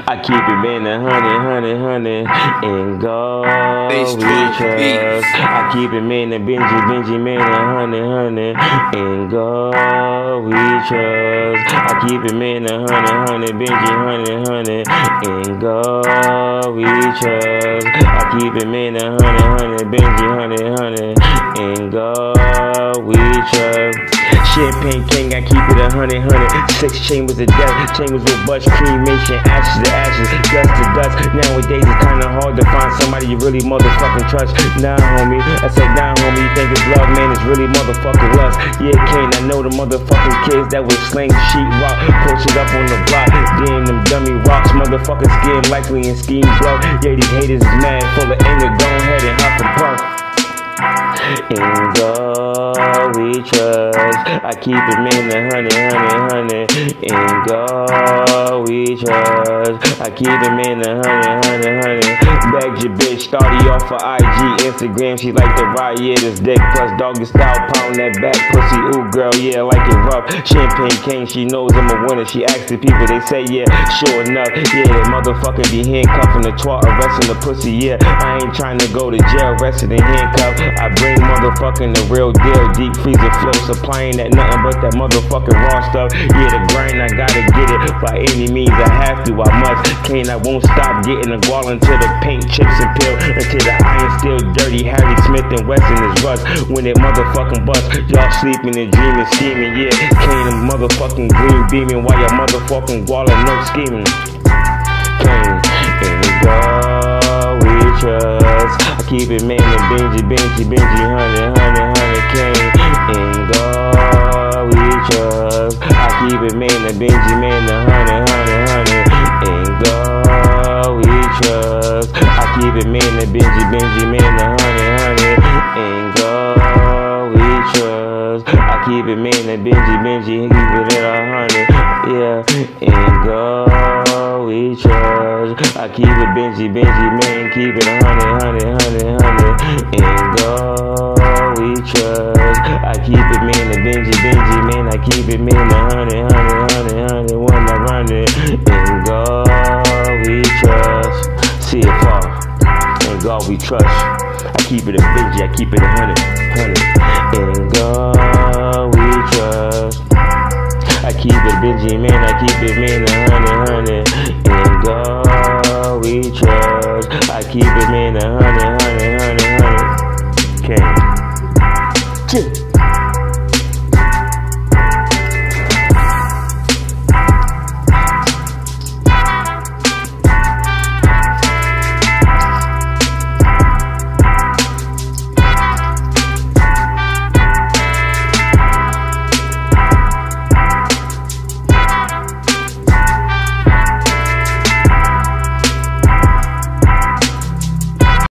I keep it man, honey, and God we trust. I keep it man, Benji, man, honey, and God we trust. I keep it man, honey, Benji, honey, and God we trust. I keep it man, honey, Benji, honey, and God we trust. Champagne king, I keep it 100. 6 chambers of death, chambers with bust, cremation, ashes to ashes, dust to dust. Nowadays it's kinda hard to find somebody you really motherfucking trust. Nah, homie, I say nah, homie, you think it's love, man, it's really motherfucking lust. Yeah, Kane, I know the motherfucking kids that would sling sheetrock, posted up on the block. Damn, them dummy rocks, motherfucking skin likely and scheme blow. Yeah, these haters is mad, full of anger, go ahead and huff and puff. In God we trust. I keep it man, honey. In God we trust. I keep it man, honey. Bagged your bitch, started off for IG, Instagram. She like the ride, yeah, this dick plus doggy style, pound that back pussy. Ooh, girl, yeah, I like it rough. Champagne king, she knows I'm a winner. She asks the people, they say yeah, sure enough. Yeah, that motherfucker be handcuffing the twat, arresting the pussy. Yeah, I ain't trying to go to jail, arrested and handcuffed. I bring motherfucking the real deal, deep freezer flow, supplying that nothing but that motherfucking raw stuff. Yeah, the grind, I gotta get it by any means I have to, I must. Kane, I won't stop getting the gual until the paint chips and peel, until the iron still dirty. Harry Smith and Wesson is rust when it motherfucking bust. Y'all sleeping and dreaming, scheming. Yeah, Kane and motherfucking green beaming while your motherfucking gual and no scheming. Kane, in God we trust. I keep it man and Benji, honey, Kane, in God we trust. I keep it man and Benji, honey, in God we trust. I keep it man and Benji, honey, in God we trust. I keep it man and Benji, keep it at 100, yeah, in God we trust. I keep it Benji, man, keep it 100, in God we trust. I keep it man and Benji, man, I keep it man 100, when I run it, in God we trust. See it fall, in God we trust. I keep it a Benji, I keep it 100, in God we trust. I keep it Benji, man, I keep it man 100.